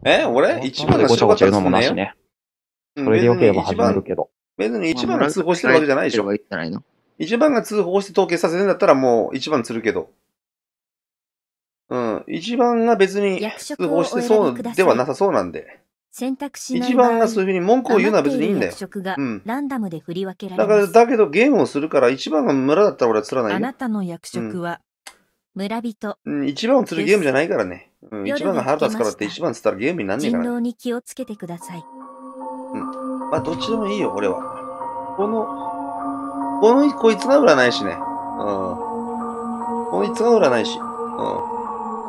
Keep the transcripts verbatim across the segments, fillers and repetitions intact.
え、俺 ?いち 番がごちゃごちゃ言うのもなねしね。それでよければ始めるけど。 別にいちばんが通報してるわけじゃないでしょ。いちばんが通報して統計させるんだったらもういちばん釣るけど。うん。いちばんが別に通報してそうではなさそうなんで。 選択しないいちばんがそういうふうに文句を言うのは別にいいんだよ。 うん。ランダムで振り分けらだから、 れます。 だけどゲームをするからいちばんが村だったら俺は釣らないよ。 あなたの役職は、村人。 うん。いちばんを釣るゲームじゃないからね。うん。いちばんが腹立つからっていちばん釣ったらゲームになんねえから、ね。 人狼に気をつけてください。 うん。まあ、どっちでもいいよ、俺は。この、この、こいつが占い師ね。うん。こいつが占い師。うん。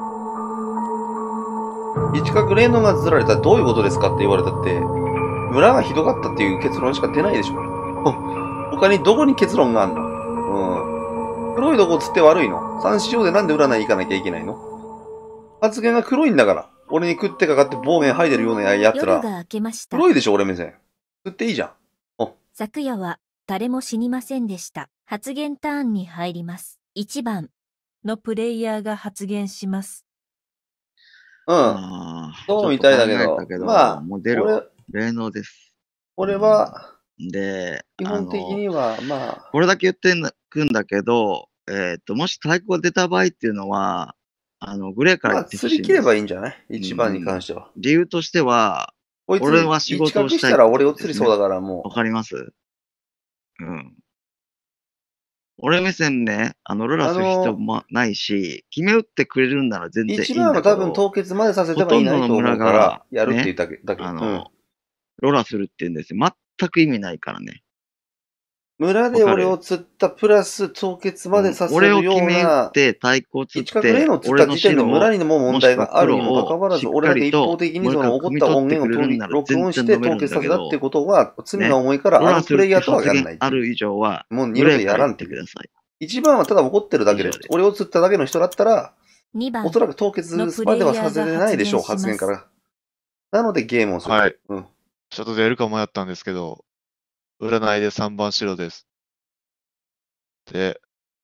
一角霊能がずられたらどういうことですかって言われたって、村がひどかったっていう結論しか出ないでしょ。他にどこに結論があんの？うん。黒いとこ釣って悪いの？三四条でなんで占い行かなきゃいけないの？発言が黒いんだから。俺に食ってかかって暴言吐いてるようなやつら。 夜が明けました。 黒いでしょ、俺目線。食っていいじゃん。 昨夜は誰も死にませんでした。発言ターンに入ります。いちばんのプレイヤーが発言します。 うん。そうみたいだけど、 けどまあ、 モデルは霊能です。 俺は、 で、 基本的には、まあ。 これだけ言ってくんだけど、えっと、もし太鼓が出た場合っていうのは、あの、グレーから言ってほしいんです。 まあ、釣り切ればいいんじゃない ?いち 番に関しては。 うん、理由としては、 こいつ、 俺は仕事をしたい、ね。 したら俺を釣りそうだからもう。 わかります？うん。俺目線ね、あの、ロラする必要もないし、決め打ってくれるんなら全然いいんだけど。 いちばんは多分凍結までさせてもいいないと思うから、やるって言っただけ。 あの、うん、ロラするって言うんですよ。全く意味ないからね。 村で俺を釣ったプラス凍結までさせるような、うん、俺を決め打って太鼓を釣って、 一角霊の釣った時点で村にも問題があるにもかかわらず、俺だけ一方的にその起こった音源を取り録音して凍結させたってことは、罪が重いから、あのプレイヤーとはやらない。 ある以上は、 もう二度とやらんってください。一番はただ怒ってるだけで、俺を釣っただけの人だったら、おそらく凍結まではさせてないでしょう、発言から。なのでゲームをする。 はい。うん。ちょっと出るか迷ったんですけど、占いでさんばん白です。で、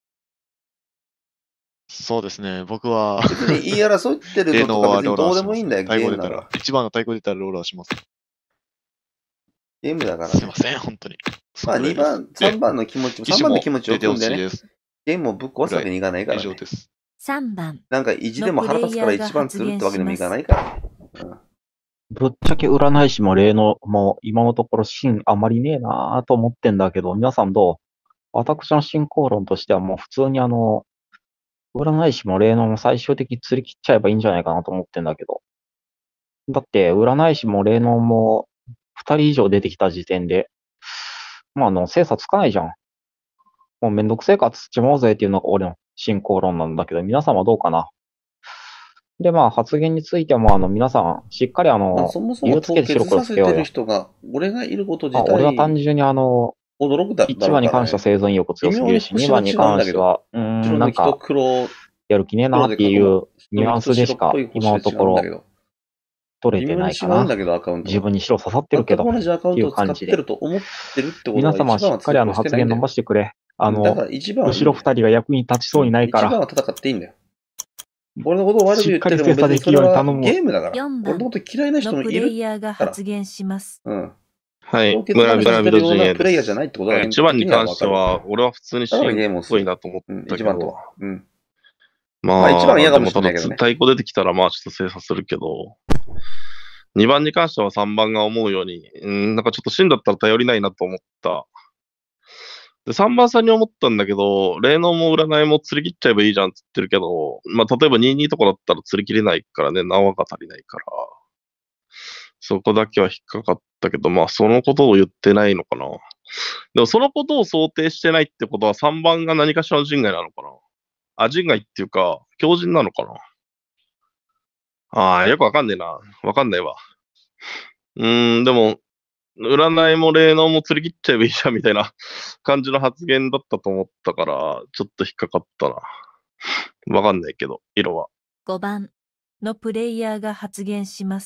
そうですね、僕は。 別に言い争ってるのとか別にどうでもいいんだよ、ゲームなら。 いちばんの太鼓出たらローラーします。 ゲームだから、ね。 すいません、本当に。 まあにばん、さんばんの気持ち、さんばんの気持ちを組んでね。ゲームをぶっ壊すわけにいかないから、ね。 以上です。 さんばん。 なんか意地でも腹立つからいちばん釣るってわけにもいかないから、ね。うん、 ぶっちゃけ占い師も霊能も今のところ芯あまりねえなぁと思ってんだけど、皆さんどう？私の進行論としてはもう普通にあの、占い師も霊能も最終的に釣り切っちゃえばいいんじゃないかなと思ってんだけど。だって、占い師も霊能も二人以上出てきた時点で、まあ、あの、精査つかないじゃん。もうめんどくせえから釣っちまおうぜっていうのが俺の進行論なんだけど、皆さんはどうかな。で、まあ、発言についても、あの、皆さん、しっかりあの、まあ、 そもそも凍結させてる人が、俺がいること自体、 俺は単純にあの、 驚くだろうからね、 いちばんに関しては生存意欲強すぎるし、にばんに関しては、うーん、なんか、やる気ねえなっていうニュアンスでしか、今のところ、取れてないかな。自分に白刺さってるけど、っていう感じで。皆様しっかりあの発言伸ばしてくれ。あの、後ろ二人が役に立ちそうにないから。 一番は戦っていいんだよ。俺のことを悪く言ってるのも別にそれはゲームだから。俺のこと嫌いな人もいる。 プレイヤーが発言します。 うん。 はい。村人陣営プレイヤーじゃないってことだいちばんに関しては、俺は普通にシーンっぽいなと思ったけど。 うん。 まあ、 一番嫌かもしれないけどね。 太鼓出てきたら、まあちょっと精査するけど、にばんに関してはさんばんが思うように、うん、なんかちょっとシーンだったら頼りないなと思った。で、さんばんさんに思ったんだけど、霊能も占いも釣り切っちゃえばいいじゃんって言ってるけど、まあ例えばにじゅうにとかだったら釣り切れないからね、縄が足りないから。そこだけは引っかかったけど、まあそのことを言ってないのかな。でもそのことを想定してないってことはさんばんが何かしらの人外なのかな。あ、人外っていうか、強人なのかな。ああ、よくわかんねえな。わかんないわ。うーん、でも、占いも霊能も釣り切っちゃえばいいじゃんみたいな感じの発言だったと思ったから、ちょっと引っかかったな。わかんないけど、色は。 ごばんのプレイヤーが発言します。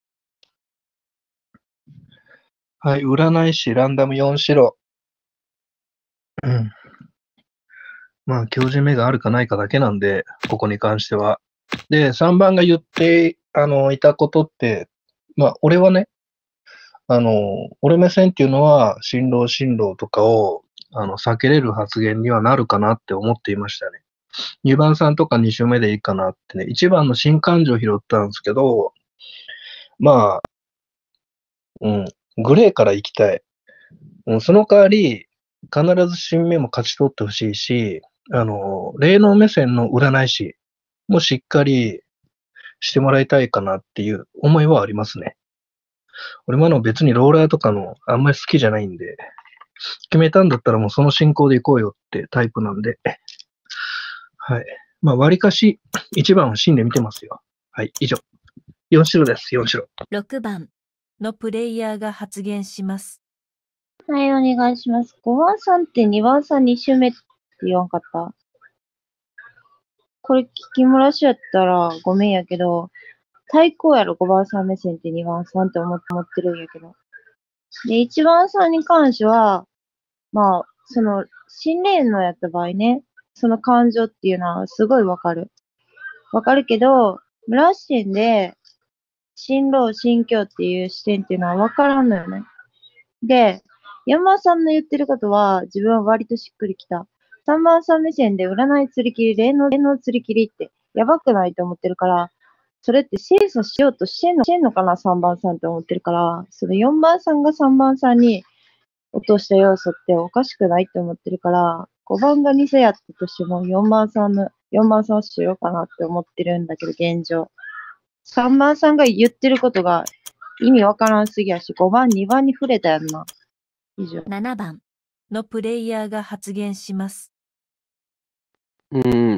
はい、占い師ランダムよん白。うん。まあ、強靭目があるかないかだけなんで、ここに関しては。で、さんばんが言ってあの、いたことって、まあ、俺はね、あの、俺目線っていうのは、新郎新郎とかを、あの、避けれる発言にはなるかなって思っていましたね。にばんさんとかに週目でいいかなってね、いちばんの新感情拾ったんですけど、まあ、うん、グレーから行きたい。うん、その代わり、必ず新目も勝ち取ってほしいし、あの、霊能目線の占い師もしっかりしてもらいたいかなっていう思いはありますね。俺もあの別にローラーとかのあんまり好きじゃないんで、決めたんだったらもうその進行で行こうよってタイプなんで、はい。まあ、割かし、いちばんを芯で見てますよ。はい、以上。よん白です、よん白。 ろくばんのプレイヤーが発言します。 はい、お願いします。ごばんさんってにばんさんに週目って言わんかった？これ聞き漏らしやったらごめんやけど、対抗やろ、ごばんさん目線ってにばんさんって思って思ってるんやけど。で、いちばんさんに関しては、まあ、その、新霊能やった場合ね、その感情っていうのはすごいわかる。わかるけど、村視点で、新郎、新教っていう視点っていうのはわからんのよね。で、よんばんさんの言ってることは自分は割としっくりきた。さんばんさん目線で占い釣り切り、霊能、霊能釣り切りってやばくないと思ってるから、それって精査しようとしてんの、してんのかな ?さんばんさんって思ってるから、そのよんばんさんがさんばんさんに落とした要素っておかしくないって思ってるから、ごばんが偽やったとしてもよんばんさんの、よんばんさんをしようかなって思ってるんだけど、現状。さんばんさんが言ってることが意味わからんすぎやし、ごばん、にばんに触れたやんな。以上。 ななばんのプレイヤーが発言します。 うん、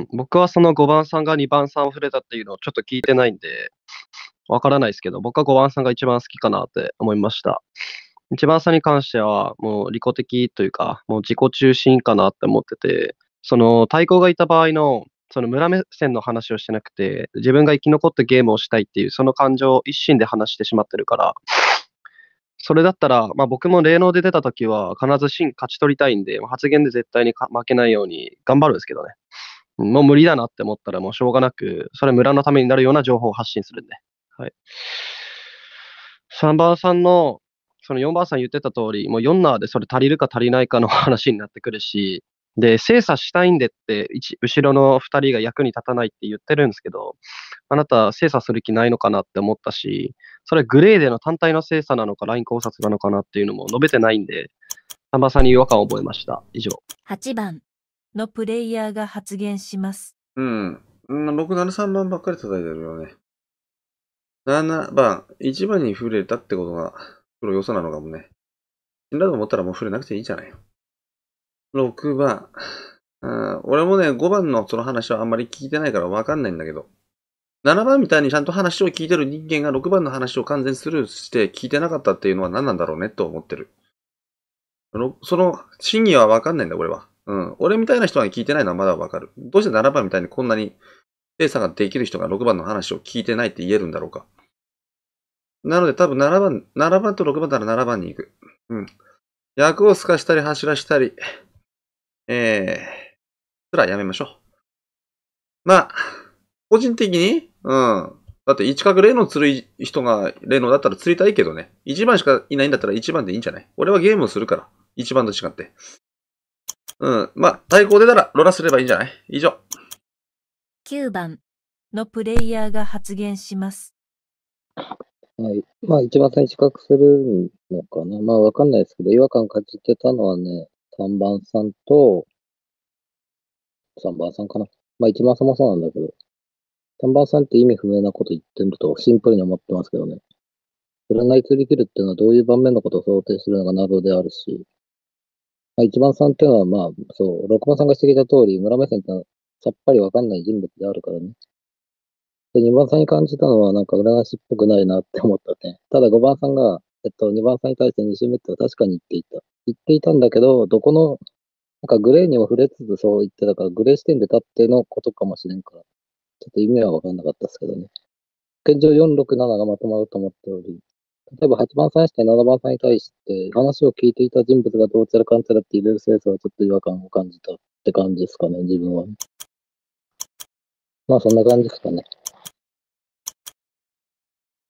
僕はそのごばんさんがにばんさんを触れたっていうのをちょっと聞いてないんで、わからないですけど、僕はごばんさんが一番好きかなって思いました。いちばんさんに関しては、もう利己的というか、もう自己中心かなって思ってて、その対抗がいた場合の、その村目線の話をしてなくて、自分が生き残ってゲームをしたいっていう、その感情を一心で話してしまってるから、それだったら、まあ、僕も霊能で出たときは、必ず真勝ち取りたいんで、発言で絶対にか負けないように頑張るんですけどね。もう無理だなって思ったら、もうしょうがなく、それ村のためになるような情報を発信するんで。はい。さんばんさんの、そのよんばんさん言ってた通り、もうよんナーでそれ足りるか足りないかの話になってくるし、で、精査したいんでって、一後ろのふたりが役に立たないって言ってるんですけど、あなた精査する気ないのかなって思ったし、それグレーでの単体の精査なのか、ライン考察なのかなっていうのも述べてないんで、さんばんさんに違和感を覚えました。以上。 はちばんのプレイヤーが発言します。 うん。ろく、なな、さんばんばっかり叩いてるよね。ななばん、いちばんに触れたってことが、プロ要素なのかもね。死んだと思ったらもう触れなくていいじゃないよ。ろくばん。うん、俺もね、ごばんのその話はあんまり聞いてないからわかんないんだけど、ななばんみたいにちゃんと話を聞いてる人間がろくばんの話を完全スルーして聞いてなかったっていうのは何なんだろうねと思ってる。その真偽はわかんないんだ、俺は。うん。俺みたいな人が聞いてないのはまだわかる。どうしてななばんみたいにこんなに精査ができる人がろくばんの話を聞いてないって言えるんだろうか。なので多分ななばん、ななばんとろくばんならななばんに行く。うん。役を透かしたり走らしたり、えー、すらやめましょう。まあ、個人的に、うん。だって一角霊能釣る人が霊能だったら釣りたいけどね。いちばんしかいないんだったらいちばんでいいんじゃない？俺はゲームをするから。いちばんと違って。うん。まあ、対抗出たらロラすればいいんじゃない？以上。 きゅうばんのプレイヤーが発言します。 はい。まあ、一番最初比較するのかな。まあ、わかんないですけど、違和感感じてたのはね、さんばんさんと、さんばんさんかな。まあ、いちばんさんもそうなんだけど、さんばんさんって意味不明なこと言ってるとシンプルに思ってますけどね。占い釣り切るっていうのはどういう盤面のことを想定するのが謎であるし、まあ、いちばんさんっていうのは、まあ、そう、ろくばんさんがしてきた通り、村目線ってのはさっぱりわかんない人物であるからね。で、にばんさんに感じたのは、なんか占い師っぽくないなって思ったね。ただごばんさんが、えっと、にばんさんに対してに週目って確かに言っていた。言っていたんだけど、どこの、なんかグレーにも触れつつそう言ってたから、グレー視点で立ってのことかもしれんから、ちょっと意味はわかんなかったですけどね。現状よん、ろく、なながまとまると思っており、例えばはちばんさんにしてななばんさんに対して、話を聞いていた人物がどうちゃらかんちゃらって入れる清楚はちょっと違和感を感じたって感じですかね、自分は。まあそんな感じですかね。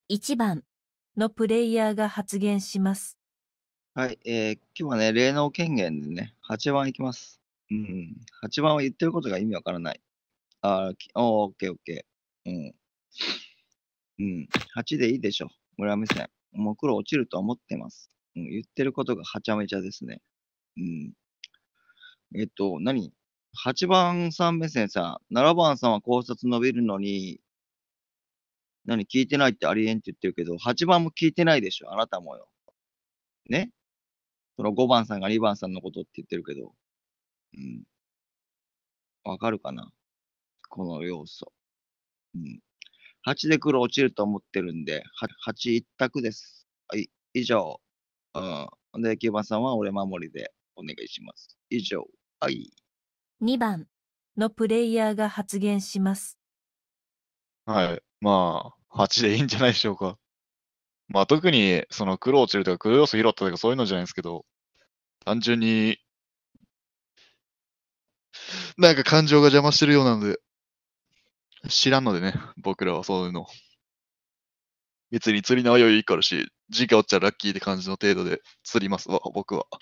いちばんのプレイヤーが発言します。 はい、えー、今日はね、霊能権限でね、はちばんいきます。うん、はちばんは言ってることが意味わからない。あー、きおー、オッケーオッケー。うん。うん、はちでいいでしょ。村目線。もう黒落ちると思ってます。うん、言ってることがはちゃめちゃですね。うん。えっと、何 ?はち 番さん目線さ、ななばんさんは考察伸びるのに、何聞いてないってありえんって言ってるけど、はちばんも聞いてないでしょ。あなたもよ。ねそのごばんさんがにばんさんのことって言ってるけど。うん。わかるかなこの要素。うん。はちで黒落ちると思ってるんで、ははち一択です。はい。以上。うん。で、きゅうばんさんは俺守りでお願いします。以上。はい。 にばんのプレイヤーが発言します。 はい。まあ、はちでいいんじゃないでしょうか。まあ、特に、その黒落ちるとか黒要素拾ったとかそういうのじゃないですけど、単純に、なんか感情が邪魔してるようなので、知らんのでね、僕らはそういうの。別に釣りのは余裕いいからし、時間落ちたらラッキーって感じの程度で釣りますわ、僕は。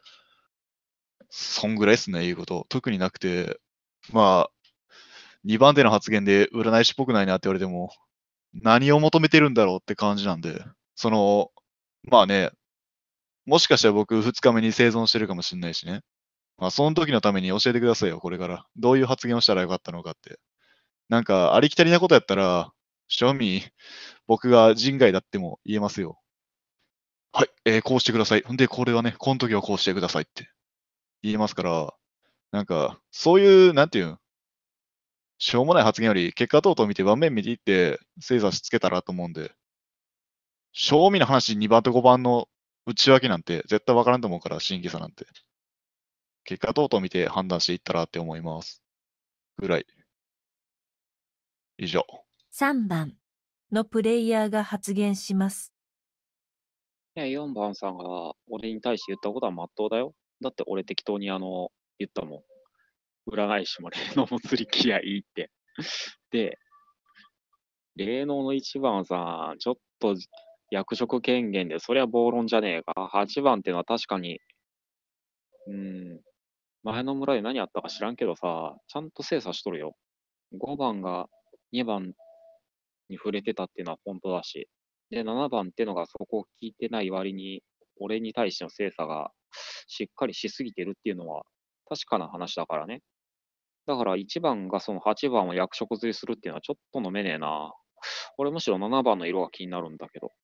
そんぐらいっすね、言うこと。特になくて、まあ、にばん手の発言で占い師っぽくないなって言われても、何を求めてるんだろうって感じなんで、その、まあね、もしかしたら僕ふつかめに生存してるかもしれないしね。まあ、その時のために教えてくださいよ、これから。どういう発言をしたらよかったのかって。なんか、ありきたりなことやったら、正味、僕が人外だっても言えますよ。はい、えーこうしてください。んで、これはね、この時はこうしてくださいって言えますから、なんか、そういう、なんていうん、しょうもない発言より、結果等々見て、盤面見ていって、精査しつけたらと思うんで、正味の話にばんとごばんの内訳なんて絶対わからんと思うから、審議差なんて。結果等々見て判断していったらって思います。ぐらい。以上。 さんばんのプレイヤーが発言します。 いや、よんばんさんが俺に対して言ったことは真っ当だよ。だって俺適当にあの、言ったもん。占い師も霊能も釣り気合いいって。で、霊能のいちばんさん、ちょっと役職権限で、そりゃ暴論じゃねえか。はちばんってのは確かに、うん、前の村で何あったか知らんけどさ、ちゃんと精査しとるよ。ごばんがにばんに触れてたっていうのは本当だし、で、ななばんってのがそこを聞いてない割に、俺に対しての精査がしっかりしすぎてるっていうのは確かな話だからね。だからいちばんがそのはちばんを役職釣りするっていうのはちょっと飲めねえな。俺むしろななばんの色が気になるんだけど。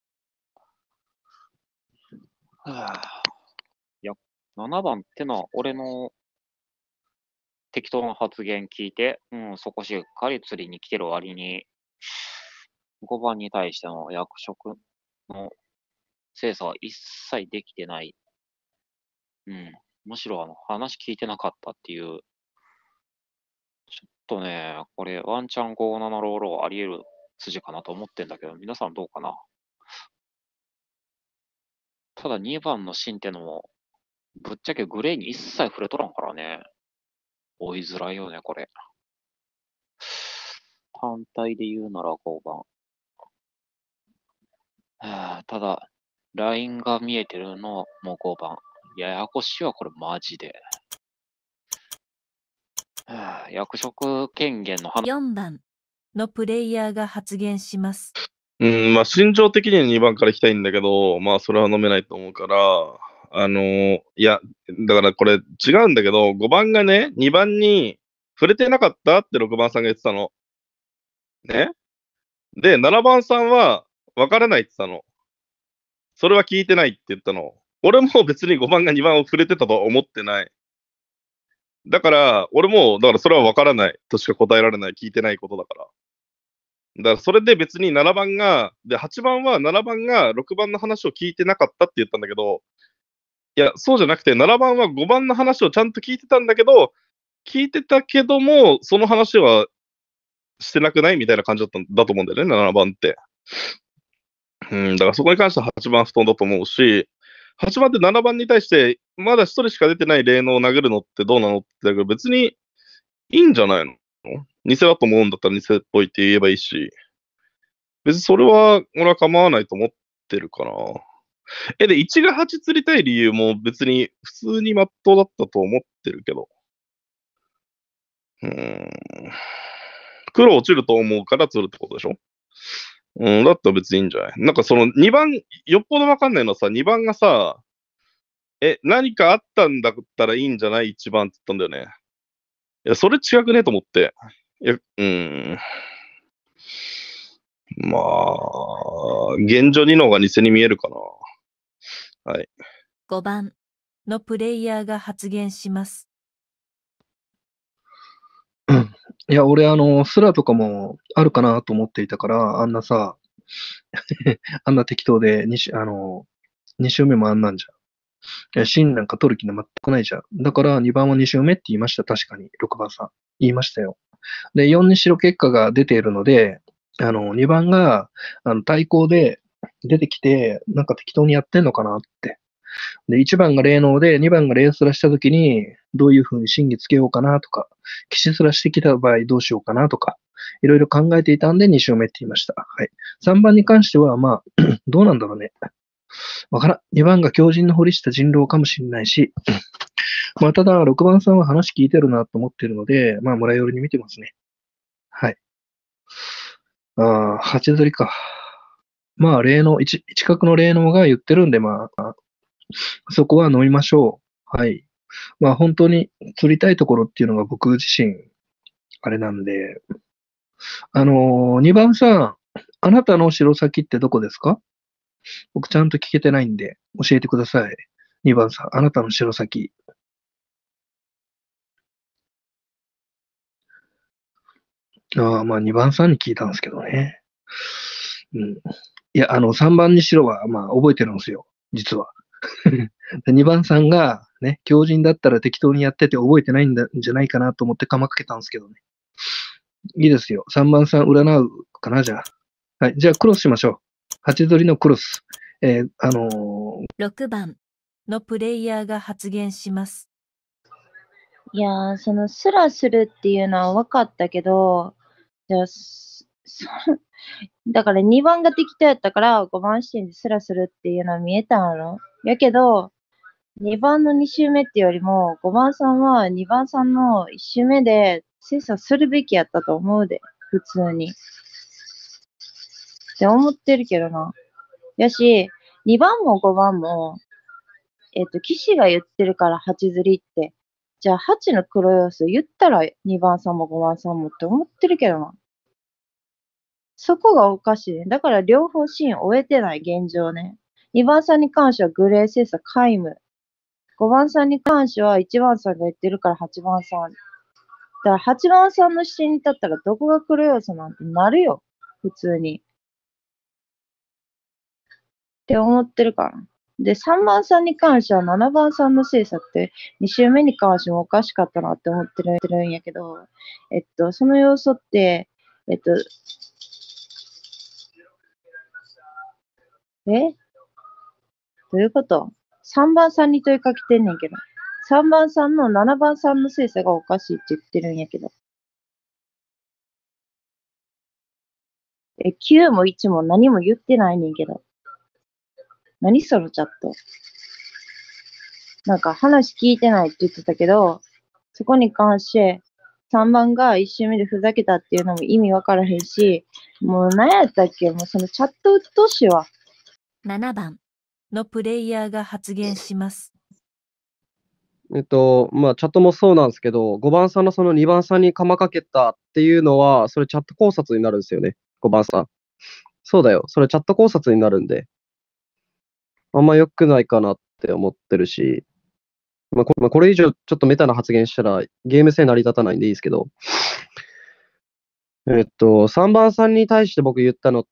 はあ、いや、ななばんってのは俺の適当な発言聞いて、うん、そこしっかり釣りに来てる割に、ごばんに対しての役職の精査は一切できてない。うん。むしろあの話聞いてなかったっていう。ちょっとね、これワンチャンごーななローローあり得る筋かなと思ってんだけど、皆さんどうかな。ただにばんのシンってのも、ぶっちゃけグレーに一切触れとらんからね。追いづらいよね、これ。単体で言うならごばん。はあ、ただ、ラインが見えてるのもごばん。ややこしいわ、これマジで。はあ、役職権限の話。 よんばんのプレイヤーが発言します。 うん、まあ、心情的にはにばんから行きたいんだけど、まあ、それは飲めないと思うから、あのーいや、だからこれ違うんだけど、ごばんがね、にばんに触れてなかったってろくばんさんが言ってたの。ね。で、ななばんさんは分からないって言ったの。それは聞いてないって言ったの。俺も別にごばんがにばんを触れてたとは思ってない。だから、俺も、だからそれは分からないとしか答えられない、聞いてないことだから。だからそれで別にななばんが、で、はちばんはななばんがろくばんの話を聞いてなかったって言ったんだけど、いや、そうじゃなくて、ななばんはごばんの話をちゃんと聞いてたんだけど、聞いてたけども、その話はしてなくないみたいな感じだったんだと思うんだよね、ななばんって。うん、だからそこに関してははちばん不当だと思うし、はちばんってななばんに対して、まだひとりしか出てない霊能を殴るのってどうなのって言ったけど、別にいいんじゃないの？偽だと思うんだったら偽っぽいって言えばいいし、 別にそれは、俺は構わないと思ってるかな。え、で、いちがはち釣りたい理由も別に普通に真っ当だったと思ってるけど。うーん。黒落ちると思うから釣るってことでしょ？うん、だったら別にいいんじゃない？なんかそのにばん、よっぽどわかんないのはさ、にばんがさ、え、何かあったんだったらいいんじゃない？ いち 番って言ったんだよね。いや、それ違くねと思って。いや、うーん。まあ、現状にの方が偽に見えるかな。はい。 ごばんのプレイヤーが発言します。 いや、俺、あの、スラとかもあるかなと思っていたから、あんなさ、あんな適当で、にし、あの、に周目もあんなんじゃん。いや、芯なんか取る気全くないじゃん。だからにばんはに周目って言いました。確かに。ろくばんさん。言いましたよ。で、よんにしろ結果が出ているので、あの、にばんが、あの、対抗で出てきて、なんか適当にやってんのかなって。で、いちばんが霊能で、にばんが霊スラしたときに、どういう風に審議つけようかなとか、騎士スラしてきた場合どうしようかなとか、いろいろ考えていたんでに周目って言いました。はい。さんばんに関しては、まあ、どうなんだろうね。わからん。にばんが強靭の掘りした人狼かもしれないし、まあ、ただ、ろくばんさんは話聞いてるなと思ってるので、まあ、村寄りに見てますね。はい。ああ、はち釣りか。まあ、霊能、一、一角の霊能が言ってるんで、まあ、そこは飲みましょう。はい。まあ、本当に釣りたいところっていうのが僕自身、あれなんで、あのー、にばんさん、あなたの城先ってどこですか？僕ちゃんと聞けてないんで、教えてください。にばんさん、あなたの城先。ああ、まあにばんさんに聞いたんですけどね。うん。いや、あの、さんばんにしろは、まあ、覚えてるんですよ。実は。にばんさんが、ね、強靭だったら適当にやってて覚えてないんだんじゃないかなと思ってかまかけたんですけどね。いいですよ。さんばんさん占うかな、じゃあ。はい。じゃあ、クロスしましょう。はち取りのクロス。えー、あのー、 ろくばんのプレイヤーが発言します。 いやー、そのスラするっていうのは分かったけど、じゃあ、そだからにばんが適当やったからごばん視点でスラするっていうのは見えたの。やけど、にばんのに周目ってよりも、ごばんさんはにばんさんのいち周目で精査するべきやったと思うで、普通に。って思ってるけどな。やし、にばんもごばんも、えっ、と、騎士が言ってるからはち釣りって。じゃあはちの黒要素言ったらにばんさんもごばんさんもって思ってるけどな。そこがおかしいね。だから両方シーン終えてない現状ね。にばんさんに関してはグレー精査皆無。ごばんさんに関してはいちばんさんが言ってるからはちばんさん。だからはちばんさんの視点に立ったらどこが黒要素なんてなるよ。普通に。って思ってるから。で、さんばんさんに関してはななばんさんの精査ってに周目に関してもおかしかったなって思ってるんやけど、えっと、その要素って、えっと、えどういうこと？ さん 番さんに問いかけてんねんけど。さんばんさんのななばんさんの精査がおかしいって言ってるんやけど。え、きゅうもいちも何も言ってないねんけど。何そのチャット。なんか話聞いてないって言ってたけど、そこに関して、さんばんがいち周目でふざけたっていうのも意味わからへんし、もう何やったっけ？もうそのチャットうっとうしいわ。 ななばんのプレイヤーが発言します。 えっと、まあ、チャットもそうなんですけど、ごばんさんのそのにばんさんにかまかけたっていうのは、それチャット考察になるんですよね、ごばんさん。そうだよ、それチャット考察になるんで、あんま良くないかなって思ってるし、まあ、こまあ、これ以上ちょっとメタな発言したらゲーム性成り立たないんでいいですけど、えっと、さんばんさんに対して僕言ったのって、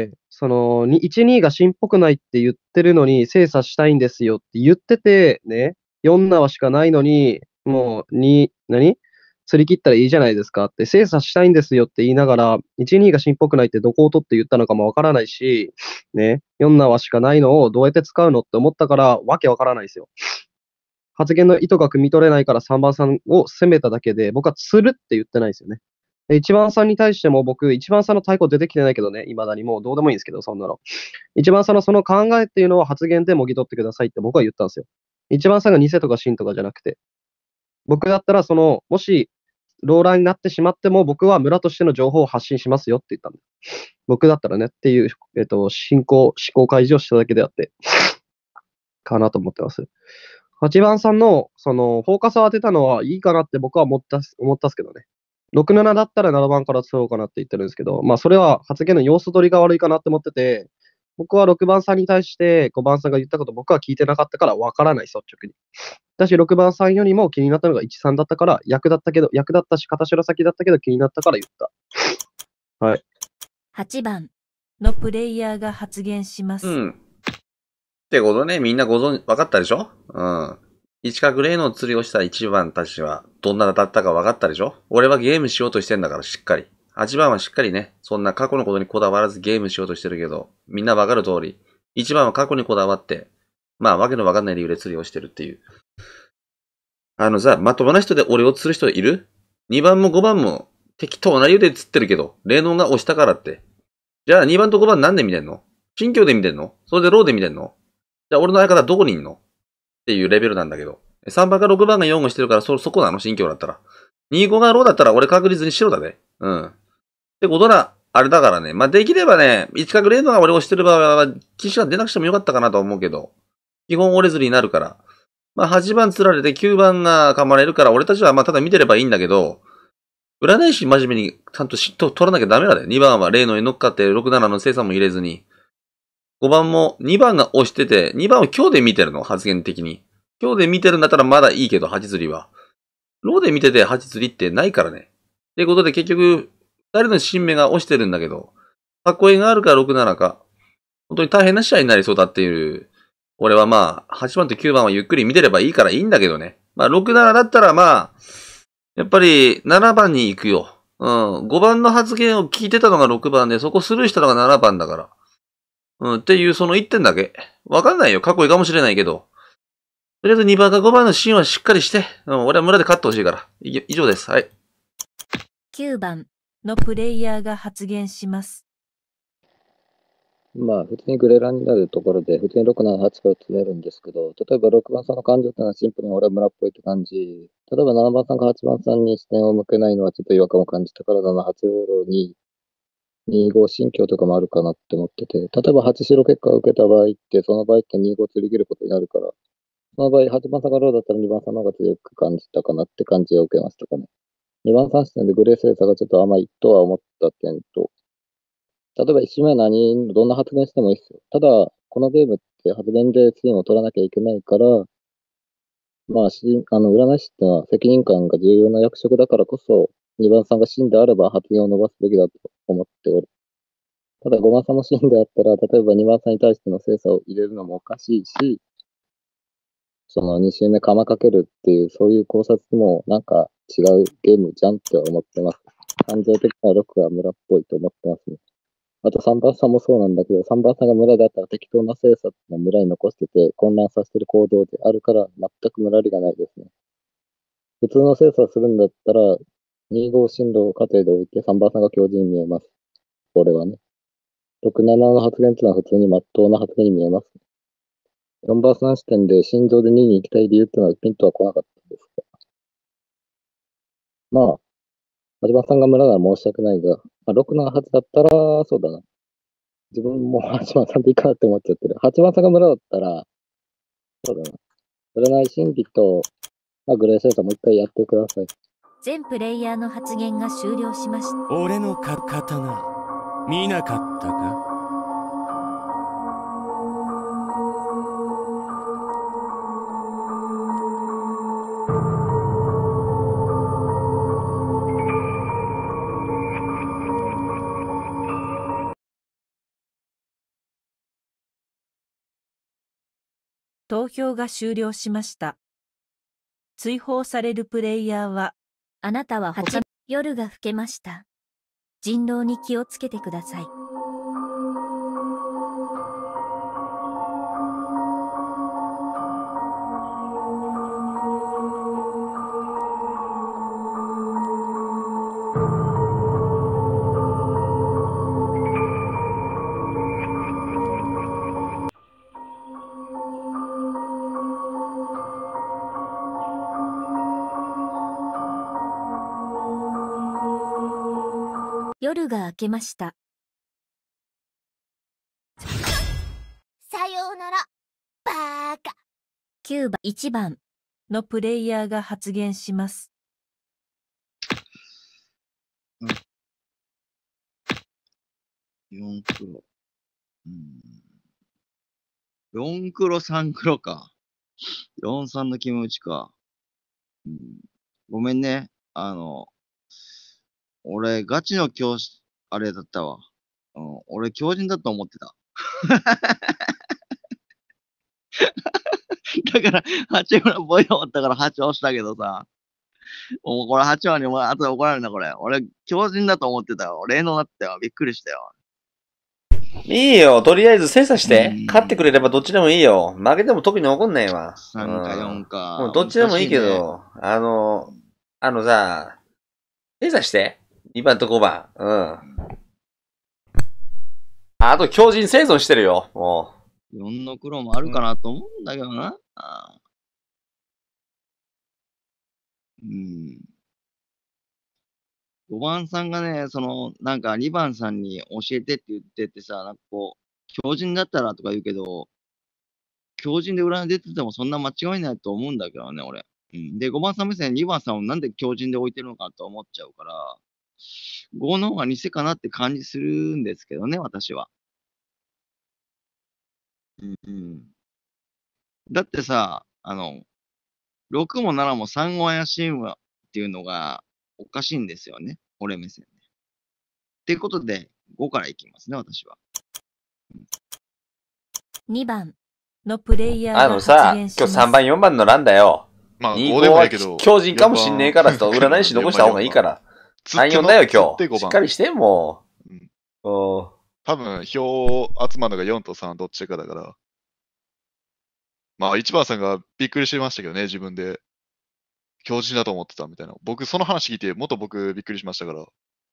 その、いち、にが芯っぽくないって言ってるのに精査したいんですよって言ってて、ね、よん縄しかないのに、もう、に、何釣り切ったらいいじゃないですかって、精査したいんですよって言いながら、いち、にが芯っぽくないってどこを取って言ったのかもわからないし、ね、よん縄しかないのをどうやって使うのって思ったから、わけわからないですよ。発言の意図が汲み取れないからさんばんさんを責めただけで、僕は釣るって言ってないですよね。 で一番さんに対しても僕、一番さんの対抗出てきてないけどね、未だにもうどうでもいいんですけど、そんなの。一番さんのその考えっていうのを発言でもぎ取ってくださいって僕は言ったんですよ。一番さんが偽とか真とかじゃなくて。僕だったら、その、もし、ローラーになってしまっても、僕は村としての情報を発信しますよって言ったんだ。僕だったらねっていう、えっと、進行、思考開示をしただけであって、かなと思ってます。はちばんさんの、その、フォーカスを当てたのはいいかなって僕は思ったっす、思ったっすけどね。ろく、ななだったらななばんから使おうかなって言ってるんですけど、まあ、それは発言の様子取りが悪いかなって思ってて、僕はろくばんさんに対してごばんさんが言ったこと僕は聞いてなかったからわからない、率直に。だし、ろくばんさんよりも気になったのがいち、さんだったから、役だったけど、役だったし、片白先だったけど気になったから言った。はい。 はちばんのプレイヤーが発言します。 うん。ってことね、みんなご存知、分かったでしょ？うん。一角霊の釣りをしたいちばんたちは、どんなだったか分かったでしょ？俺はゲームしようとしてんだから、しっかり。はちばんはしっかりね、そんな過去のことにこだわらずゲームしようとしてるけど、みんな分かる通り、いちばんは過去にこだわって、まあ、わけの分かんない理由で釣りをしてるっていう。あのさ、まともな人で俺を釣る人いる？ に 番もごばんも適当な理由で釣ってるけど、霊能が押したからって。じゃあにばんとごばんなんで見てんの？新居で見てんの？それでローで見てんの？じゃあ俺の相方どこにいんの？っていうレベルなんだけど。さんばんかろくばんがよん号してるからそ、そこなの？新居だったら。に、ごがローだったら俺確実に白だね。うん。ってことな、あれだからね。まあ、できればね、いち角霊能が俺をしてる場合は、騎士が出なくてもよかったかなと思うけど、基本折れずになるから。まあ、はちばん釣られてきゅうばんが噛まれるから、俺たちはまあ、ただ見てればいいんだけど、占い師真面目にちゃんとしっと取らなきゃダメだよ。にばんは霊能に乗っかってろく、ななの精査も入れずに。ごばんもにばんが押してて、にばんを今日で見てるの、発言的に。今日で見てるんだったらまだいいけど、はち釣りは。ローで見ててはち釣りってないからね。っていうことで結局、ふたりの新芽が押してるんだけど、囲いがあるかろく、ななか。本当に大変な試合になりそうだっていう。俺はまあ、はちばんときゅうばんはゆっくり見てればいいからいいんだけどね。まあ、ろく、ななだったらまあ、やっぱりななばんに行くよ。うん。ごばんの発言を聞いてたのがろくばんで、そこスルーしたのがななばんだから。うん。っていうそのいってんだけ。わかんないよ。かっこいいかもしれないけど。とりあえずにばんかごばんのシーンはしっかりして。うん。俺は村で勝ってほしいから。い以上です。はい。 きゅうばんのプレイヤーが発言します。 まあ、普通にグレラになるところで、普通にろく、なな、はちから釣れるんですけど、例えばろくばんさんの感情ってのはシンプルに俺は村っぽいって感じ。例えばななばんさんかはちばんさんに視点を向けないのはちょっと違和感を感じたから、なな、はちごに、にご心境とかもあるかなって思ってて、例えばはち白結果を受けた場合って、その場合ってにご釣り切ることになるから、その場合はちばんさんがローだったらにばんさんの方が強く感じたかなって感じを受けましたかね。にばんさん視点でグレー精査がちょっと甘いとは思った点と、例えば一周目は何、どんな発言してもいいですよ。ただ、このゲームって発言でシーンを取らなきゃいけないから、まあ、しあの占い師ってのは責任感が重要な役職だからこそ、にばんさんが死んであれば発言を伸ばすべきだと思っておる。ただ、ごばんさんも死んであったら、例えばにばんさんに対しての精査を入れるのもおかしいし、そのに周目釜かけるっていう、そういう考察もなんか違うゲームじゃんって思ってます。感情的なろくは村っぽいと思ってますね。あとさんばんさんもそうなんだけど、さんばんさんが村だったら適当な精査の村に残してて混乱させてる行動であるから全く村りがないですね。普通の精査をするんだったら、に号進路を過程で置いてさんばんさんが強靭に見えます。これはね。ろく、ななの発言っていうのは普通に真っ当な発言に見えます。よんばんさん視点で心情でにに行きたい理由っていうのはピンとは来なかったですが。まあ、はちばんさんが村なら申し訳ないが、まあ、ろくのはちだったら、そうだな。自分もはちばんさんでいいかなって思っちゃってる。はちばんさんが村だったら、そうだな。占い心理と、まあ、グレーシェイターもう一回やってください。 全プレイヤーの発言が終了しました。 俺のか刀、見なかったか？ 投票が終了しました。追放されるプレイヤーは、あなたは他、夜が更けました。人狼に気をつけてください。 夜が明けました。 さようなら、バーカ。 きゅうばん、いちばんのプレイヤーが発言します。 よん黒。うん。よん黒、さん黒か。よんさんの決め打ちか。うん、ごめんね。あの、俺、ガチの教師、あれだったわ。うん、俺、狂人だと思ってた。だから、はち村ボイ終わったからはち押したけどさ。もうこれはち話にお前後で怒られるな、これ。俺、狂人だと思ってたよ。霊能だったよ。びっくりしたよ。 いいよ。とりあえず精査して。勝ってくれればどっちでもいいよ。負けても特に怒んないわ。 さんかよんか。 もうどっちでもいいけど、ね、あの、あのさ、精査して。にばんとごばん。うん。あと、強靭生存してるよ。もう。よんの黒もあるかなと思うんだけどな。あうん。ごばんさんがね、その、なんかにばんさんに教えてって言っててさ、なんかこう、強靭だったらとか言うけど、強靭で占い出ててもそんな間違いないと思うんだけどね、俺。うん。で、ごばんさん目線にばんさんをなんで強靭で置いてるのかと思っちゃうから、ごの方が偽かなって感じするんですけどね、私は。うんうん。だってさ、あの、ろくもななもさんご怪しいわっていうのがおかしいんですよね。俺目線で。っていうことで、ごからいきますね、私は。うん、 にばんのプレイヤーが発言します。 あのさ、今日さんばん、よんばんの欄だよ。 まあ、ごでもいいけど。 強靭かもしんねえからと占い師残した方がいいから。さん、よんだよ、今日。しっかりして、もう。うん。 多分、票集まるのがよんとさんどっちかだから。まあ、いちばんさんがびっくりしましたけどね、自分で。強靭だと思ってたみたいな。僕、その話聞いて、もっと僕びっくりしましたから。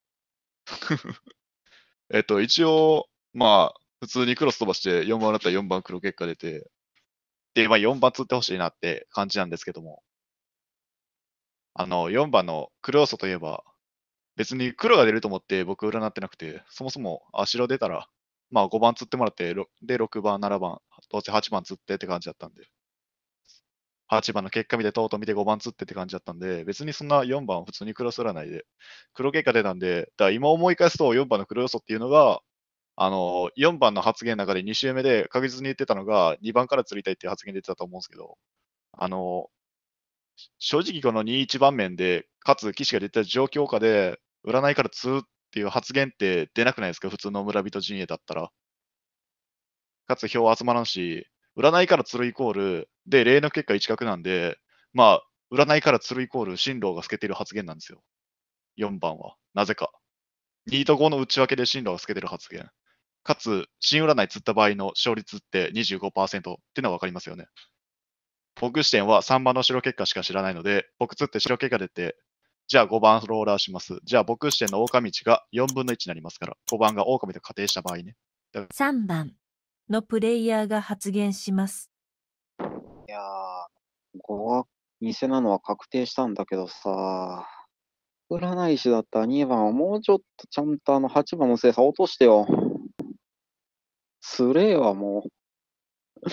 えっと、一応、まあ、普通にクロス飛ばしてよんばんだったらよんばん黒結果出て、で、まあよんばん釣ってほしいなって感じなんですけども。あの、よんばんの黒要素といえば、別に黒が出ると思って僕占ってなくて、そもそも、あ、白出たら、まあごばん釣ってもらって、で、ろくばん、ななばん、どうせはちばん釣ってって感じだったんで。はちばんの結果見て、とうとう見てごばん釣ってって感じだったんで、別にそんなよんばん普通にクロス占いで、黒結果出たんで、だから今思い返すとよんばんの黒要素っていうのが、あの、よんばんの発言の中でに週目で確実に言ってたのが、にばんから釣りたいっていう発言で言ってたと思うんですけど、あの、正直このにいちばん面で、かつ騎士が出てた状況下で、占いから釣るっていう発言って出なくないですか、普通の村人陣営だったら。かつ票集まらんし、占いから釣るイコール、で、例の結果一角なんで、まあ、占いから釣るイコール、進路が透けている発言なんですよ。よんばんは。なぜか。にとごの内訳で進路が透けてる発言。かつ、新占い釣った場合の勝率って にじゅうごパーセント っていうのは分かりますよね。僕視点はさんばんの白結果しか知らないので、僕釣って白結果出て、じゃあごばんローラーします。じゃあ僕視点の狼道がよんぶんのいちになりますから、ごばんが狼と仮定した場合ね。 さんばんのプレイヤーが発言します。 いやー、ごは偽なのは確定したんだけどさ、占い師だったらにばんはもうちょっとちゃんとあのはちばんの精査落としてよ。すれえわ、もう。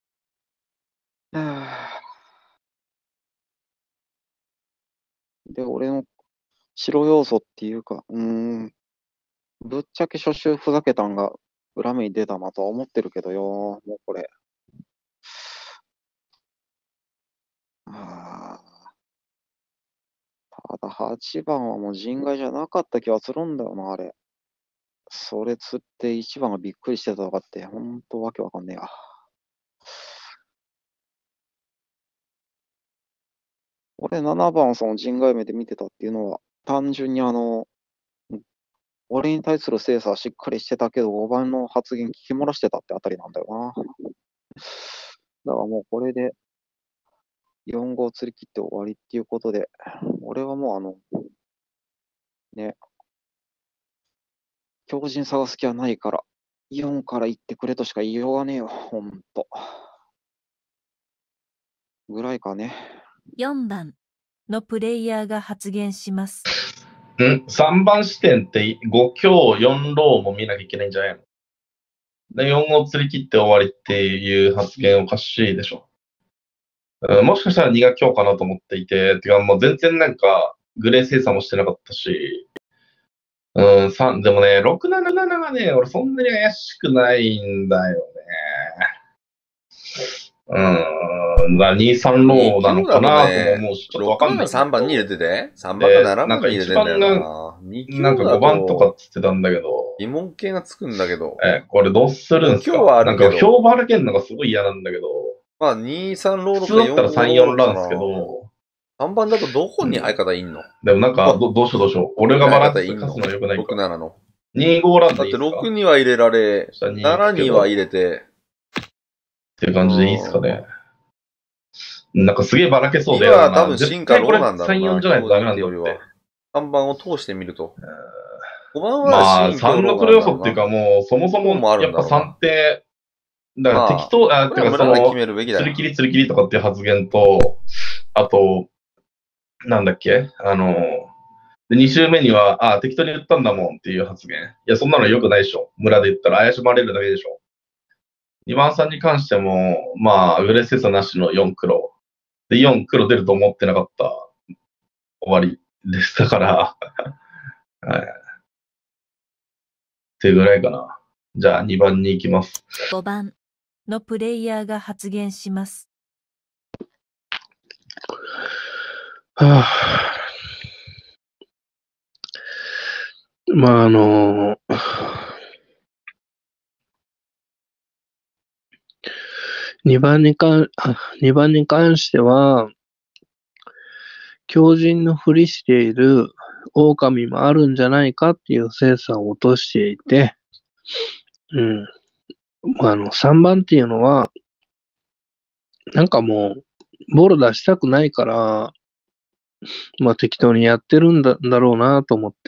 で、俺の白要素っていうか、うーん、ぶっちゃけ初週ふざけたんが裏目に出たなとは思ってるけどよ、もうこれ。あただはちばんはもう人外じゃなかった気はするんだよな、あれ。それ釣っていちばんがびっくりしてたとかって、ほんとわけわかんねえや。俺ななばんその人外目で見てたっていうのは、単純にあの、俺に対する精査はしっかりしてたけど、ごばんの発言聞き漏らしてたってあたりなんだよな。だからもうこれで、よん号釣り切って終わりっていうことで、俺はもうあの、ね、強靭探す気はないから、よんから行ってくれとしか言いようがねえよ、ほんと。ぐらいかね。 よんばんのプレイヤーが発言します。 ん ?さん 番視点ってご強よんローも見なきゃいけないんじゃないの？で、よんを釣り切って終わりっていう発言おかしいでしょ。うん、もしかしたらにが強かなと思っていて、てかもう全然なんかグレー精査もしてなかったし、うん、さんでもね、ろくなななながね、俺そんなに怪しくないんだよね。うん、だにさんローなのかなとも思うし、ちょっとわかんないんだけど。 さんばんに入れてて ?さん 番かななばんに入れてんだよな。に強なんかごばんとかっつってたんだけど。 疑問系がつくんだけど。 え、これどうするんすか？ 今日はあるけど。 なんか票ばらけんのがすごい嫌なんだけど。 まあ、に、さんロー普通だったらさん、よんランですけど。 さんばんだとどこに相方いんの、うん、 でもなんか、どどうしようどうしよう。俺がバランス勝つのよくないか。 ろく、ななの。 に、ごランでいいですか？だってろくには入れられ、ななには入れて。 っていう感じでいいですかね。なんかすげえばらけそうだよな。今は多分進化ローなんだろうな。 さん、よんじゃないとダメなんだよりは。 さんばんを通してみると。ごばんはまあ、さんの黒要素っていうかもう、そもそもやっぱさんって、だから適当、あ、っていうかその、釣り切り釣り切りとかっていう発言と、あと、なんだっけあの、で、に週目には、あ、適当に言ったんだもんっていう発言。いや、そんなの良くないでしょ。村で言ったら怪しまれるだけでしょ。にばんさんに関しても、まあ、グレー精査なしのよん黒。で、よん黒出ると思ってなかった。終わりでしたから。はい。っていうぐらいかな。じゃあにばんに行きます。 ごばんのプレイヤーが発言します。 はあ、まあ、あのー、にばんに関、にばんに関しては、強靭のふりしている狼もあるんじゃないかっていう精査を落としていて、うん。あの、さんばんっていうのは、なんかもう、ボール出したくないから、まあ適当にやってるんだだろうなと思って。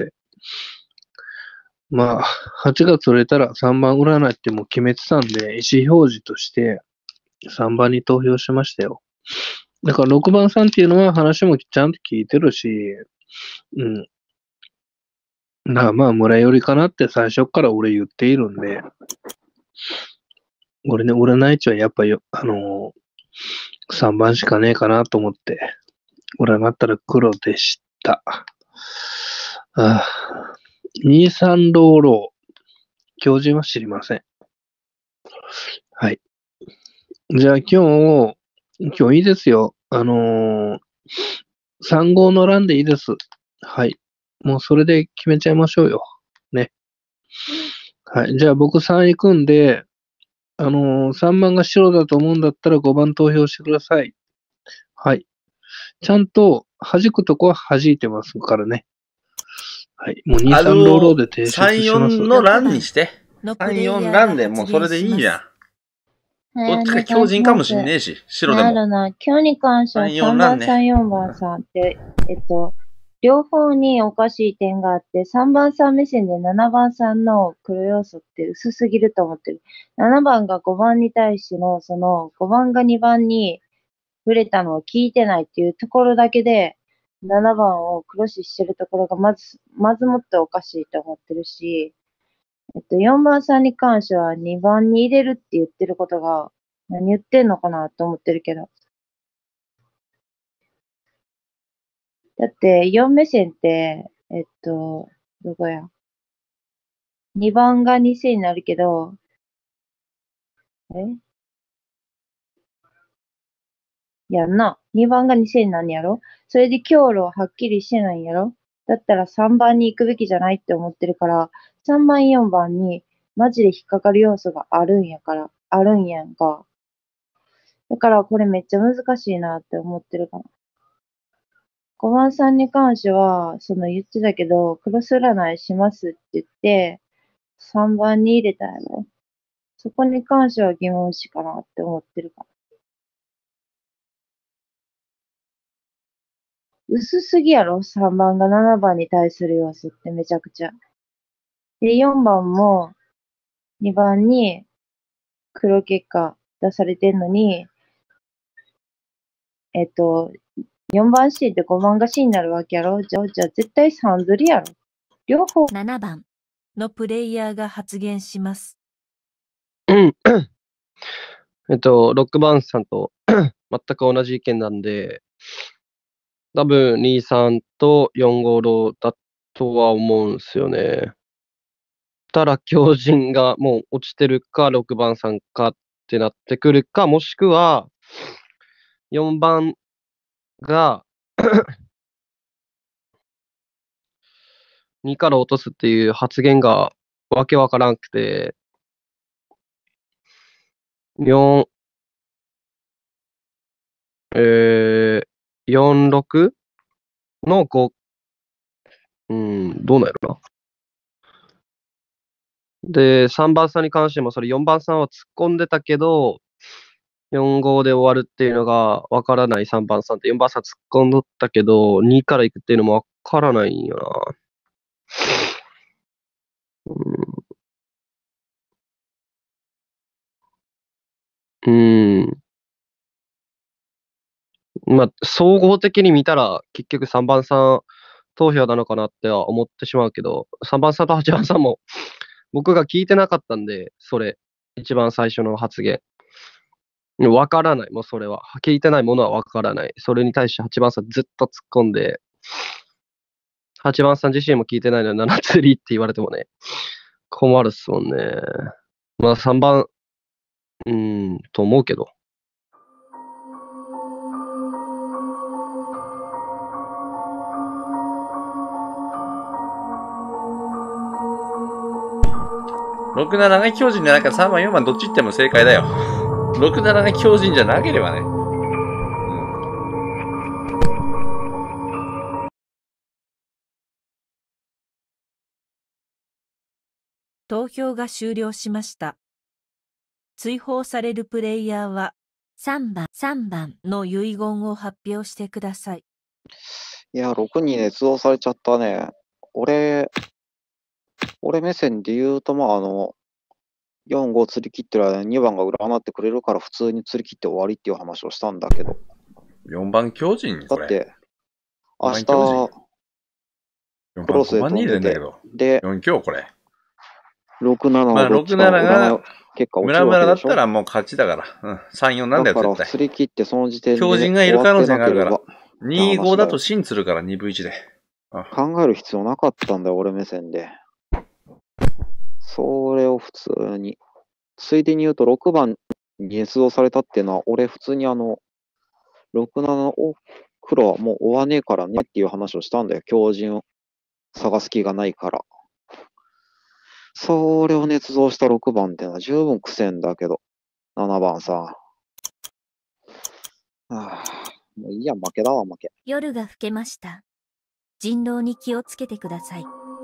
まあ、はちがつ売れたらさんばん占いってもう決めてたんで、意思表示としてさんばんに投票しましたよ。だからろくばんさんっていうのは話もちゃんと聞いてるし、うん。だからまあ村寄りかなって最初から俺言っているんで、俺ね、占い値はやっぱよ、あのー、さんばんしかねえかなと思って、占ったら黒でした。ああ、に、さんローロー。強靭は知りません。はい。じゃあ今日、今日いいですよ。あのー、さん号の欄でいいです。はい。もうそれで決めちゃいましょうよ。ね。はい。じゃあ僕さん行くんで、あのー、さんばんが白だと思うんだったらごばん投票してください。はい。ちゃんと弾くとこは弾いてますからね。はい。もうに、さんローローで提出します。 さん、よんの欄にして。さん、よん欄でもうそれでいいじゃん。どっちか強靭かもしんねえし、白でも。 なるな。今日に関してはさんばんさん、よんばんさんって、えっと、両方におかしい点があって、さんばんさん目線でななばんさんの黒要素って薄すぎると思ってる。ななばんがごばんに対しての、そのごばんがにばんに触れたのを聞いてないっていうところだけで、ななばんを黒視してるところがまず、まずもっておかしいと思ってるし、えっと、よんばんさんに関してはにばんに入れるって言ってることが何言ってんのかなと思ってるけど。だってよん目線って、えっと、どこや。にばんがにせんになるけど、えやんな。にばんがにせんになんやろ？それで強路ははっきりしてないんやろ？だったらさんばんに行くべきじゃないって思ってるから、さんばん、よんばんにマジで引っかかる要素があるんやから、あるんやんか。だからこれめっちゃ難しいなって思ってるから。ごばんさんに関しては、その言ってたけど、クロス占いしますって言って、さんばんに入れたやろ。そこに関しては疑問視かなって思ってるから。薄すぎやろ ?さんばんがななばんに対する要素ってめちゃくちゃ。で、よんばんもにばんに黒結果出されてんのに、えっと、 よんばん C でごばんが C になるわけやろ。じゃあ、じゃあ絶対さん釣りやろ。両方。 ななばんのプレイヤーが発言します。 うん。えっと、ろくばんさんと全く同じ意見なんで、多分にさんとよんごろだとは思うんすよね。ただ、強靭がもう落ちてるか、ろくばんさんかってなってくるか、もしくは、よんばんがにから落とすっていう発言がわけわからんくて、よん、えー、よんろくのご、うん、どうなんやろな。で、さんばんさんに関しても、それよんばんさんは突っ込んでたけど、よんごで終わるっていうのがわからないさんばんさんってよんばんさん突っ込んどったけど、にから行くっていうのもわからないんよな。うん。うんまあ、総合的に見たら、結局さんばんさん投票なのかなっては思ってしまうけど、さんばんさんとはちばんさんも僕が聞いてなかったんで、それ、一番最初の発言。わからない、もうそれは。聞いてないものはわからない。それに対してはちばんさんずっと突っ込んで、はちばんさん自身も聞いてないのになな釣りって言われてもね、困るっすもんね。まあさんばん、うーん、と思うけど。 ろくななが強靭でなんかさんばん、よんばんどっち行っても正解だよ。ろくななが強靭じゃなければね。 投票が終了しました。追放されるプレイヤーはさんばん、さんばんの遺言を発表してください。 いや、ろくに捏造されちゃったね。俺、俺目線で言うと、まあ、あの、よん、ご釣り切ってる間ににばんが占ってくれるから普通に釣り切って終わりっていう話をしたんだけど。 よんばん強靭だって、明日、 クロスで飛んでて、で、よん強これ。 ろくななまあ、ろくななが、 結果落ちムラムラだっるわけでしょ。 たらもう勝ちだから。うん。さん、よんなんだよ、 だか絶対。 ら釣り切ってその時点で強靭がいる可能性があるから。 終わってなければに、ごだと芯釣るからにぶいちで。 考える必要なかったんだよ、俺目線で。それを普通に。ついでに言うとろくばんに捏造されたっていうのは、俺普通にあの、ろくななの黒はもう追わねえからねっていう話をしたんだよ。強靭を探す気がないから。それを捏造したろくばんっていうのは十分苦戦だけど、ななばんさ。はあ、もういいや、負けだわ、負け。 夜が更けました。人狼に気をつけてください。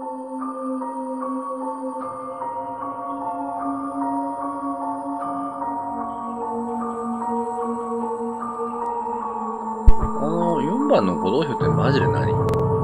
あの、よんばんのご投票ってマジで何？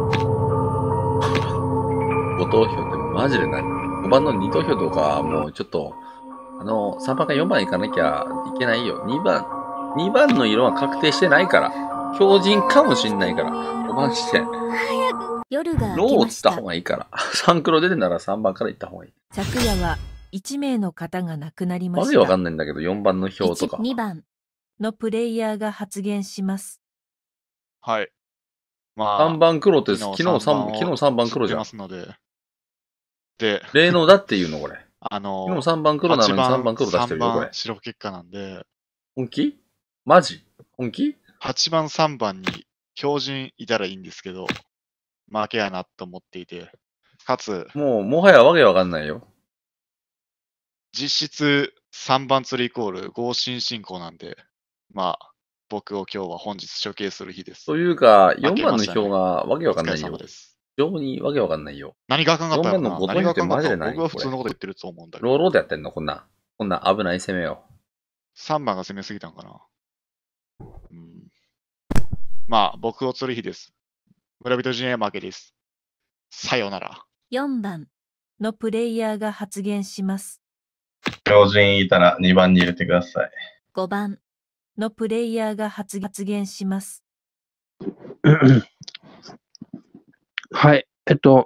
ご投票ってマジで何？ ご 番のに投票とか、もうちょっと、あの、さんばんかよんばん行かなきゃいけないよ。にばん、にばんの色は確定してないから。強靭かもしんないから。ごばんして。 夜がローを明けました。 つった方がいいから。さん黒出てんならさんばんから行った方がいい。 昨夜はいち名の方が亡くなりました。 わけわかんないんだけど、よんばんの票とか。 にばんのプレイヤーが発言します。 はい。まあ、 さんばん黒って、 昨昨日さん、昨日さんばん黒じゃん。 ますので。で、 霊能だっていうの、これ。 あの、 昨日さんばん黒なのにさんばん黒出してるよ、これはちばん。白結果なんで。 本気マジ本気はち 番さんばんに標準いたらいいんですけど、負けやなと思っていて、かつ、 もう、もはやわけわかんないよ。 実質さんばん釣りイコール合心進行なんで、まあ、僕を今日は本日処刑する日です。 というか、よんばんの負けましたね票がわけわかんないよ。 お疲れ様です非常にわけわかんないよ。 何があかんかったのかなよんばんのご投票ってマジでない僕は普通のこと言ってると思うんだけど。 ローローでやってんのこんな。こんな危ない攻めを。 さんばんが攻めすぎたんかな。うん、まあ、僕を釣る日です。村人陣営負けです。さようなら。 よんばんのプレイヤーが発言します。 強靭いたらにばんに入れてください。 ごばんのプレイヤーが発発言します。 はい。えっと、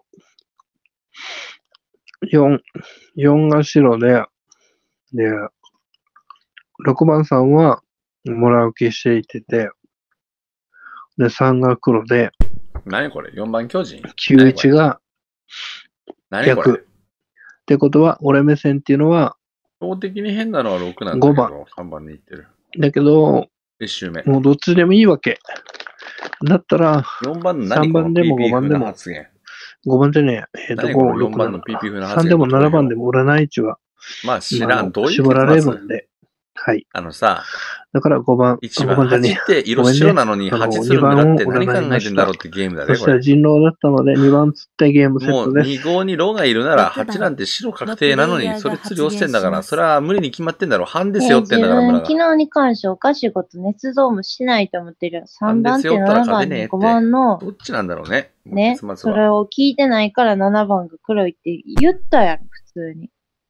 よん、よんが白で、で、ろくばんさんは、もらう気していてて、で、さんが黒で、 何これ ?よん 番巨人きゅういちが何これ逆。ってことは、俺目線っていうのは、 標的に変なのはろくなんだけごばん。 ど、さんばんに行ってる。 だけど、 いち周目。 もうどっちでもいいわけ。だったら、 よんばんの 3 何この番でもピーピーごばん風でも、 な発言。 ごばんじゃねえ、えっと、ご、 何このよんろく、 ばんのなな。 ピーピー 風なさんでも発言の投ななばん票。 でも占い値は、 まあ知まあ、あらん。 の、 どういう絞られ結末るんで、はい。 あのさ、 だからごばん、 一あごばん番、 じゃねえや。 はちって色ごめんね。 白なのにあの、 はちすにばんをる村って何考占いました。 えてんだろうってゲームだそね、これ。 したら人狼だったので、にばん釣ってゲームセッもうトです。 に号にロがいるなら、 ろくばんはちなんて白確の定なのに、 プレイヤーそれが釣り押してんだから、 発言します。 それは無理に決まってんだろ。半ですねえ、 よってん自分、 だから村が。 昨日に関しておかしいこと捏造もしてないと思ってるよ。3 半で番手、 すよったら 7番に5 勝てねえって。 番の、 どっちなんだろうね。もうね、 結末は。 それを聞いてないからななばんが黒いって言ったやろ、普通に。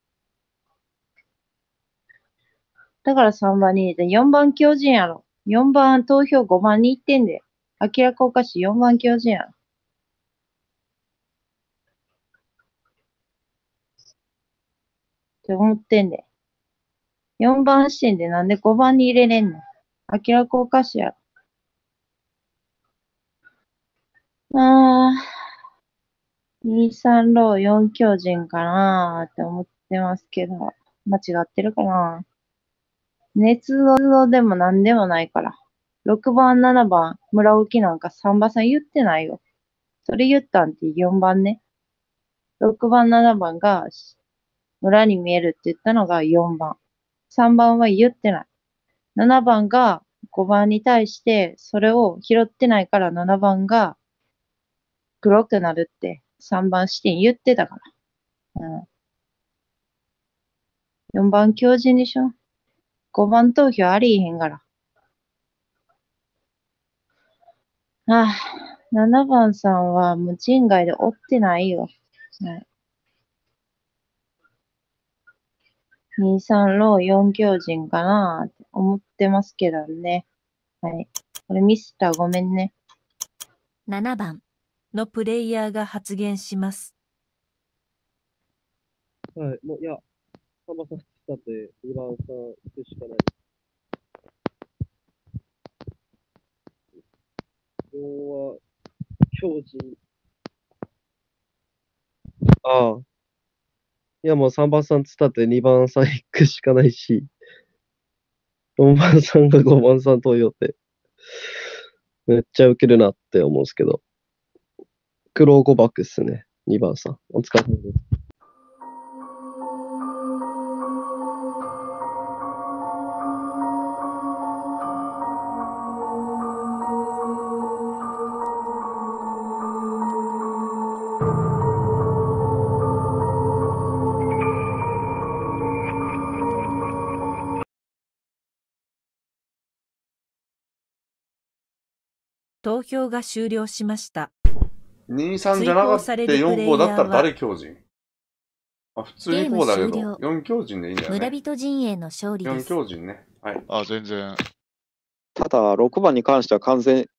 だからさんばんに入れて、よんばん巨人やろ。よんばん投票ごばんに行ってんで。明らかおかしいよんばん巨人やろ。って思ってんで。よんばん視点でなんでごばんに入れれんの？明らかおかしいやろ。あー、にさんろうよん巨人かなーって思ってますけど、間違ってるかな。捏造でもなんでもないから。ろくばん、ななばん、村置きなんかさんばんさん言ってないよ。それ言ったんってよんばんね。ろくばん、ななばんが村に見えるって言ったのがよんばん。さんばんは言ってない。ななばんがごばんに対してそれを拾ってないからななばんが黒くなるってさんばん視点言ってたから。うん。よんばん強靭でしょ？ ご 番投票ありえへんから。ああ、ななばんさんは無賃外で追ってないよ。はい。にさんろうよん強靭かなーって思ってますけどね。はい。これミスったらごめんね。 ななばんのプレイヤーが発言します。 はい、もう、いや、さんばんさんだって、にばんさん行くしかない。ここは、強靭。ああ。いや、もうさんばんさんつったってにばんさん行くしかないし、よんばんさんがごばんさん投票って、めっちゃウケるなって思うんですけど、黒ごバックっすね、にばんさん。お疲れ様です。 投票が終了しました。 にさんじゃなかったよん号だったら誰強靭？あ、普通にこうだけゲーム終ど、よん強靭でいいんだよ村ね。 人陣営の勝利よんです。 強靭ね。はい。 あ、全然。 ただ、ろくばんに関しては完全、